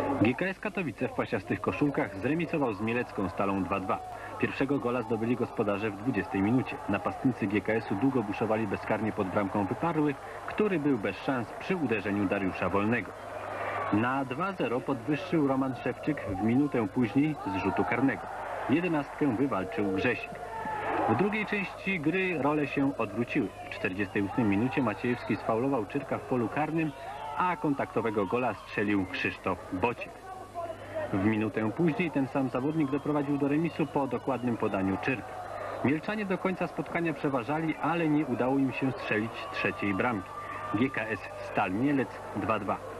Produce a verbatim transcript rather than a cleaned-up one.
G K S Katowice w pasiastych koszulkach zremisował z Mielecką Stalą dwa dwa. Pierwszego gola zdobyli gospodarze w dwudziestej minucie. Napastnicy G K S-u długo buszowali bezkarnie pod bramką Wyparłych, który był bez szans przy uderzeniu Dariusza Wolnego. Na dwa zero podwyższył Roman Szewczyk w minutę później z rzutu karnego. Jedenastkę wywalczył Grzesik. W drugiej części gry role się odwróciły. W czterdziestej ósmej minucie Maciejewski sfaulował Czyrka w polu karnym, a kontaktowego gola strzelił Krzysztof Bociek. W minutę później ten sam zawodnik doprowadził do remisu po dokładnym podaniu Czyrka. Mielczanie do końca spotkania przeważali, ale nie udało im się strzelić trzeciej bramki. G K S Stal Mielec dwa dwa.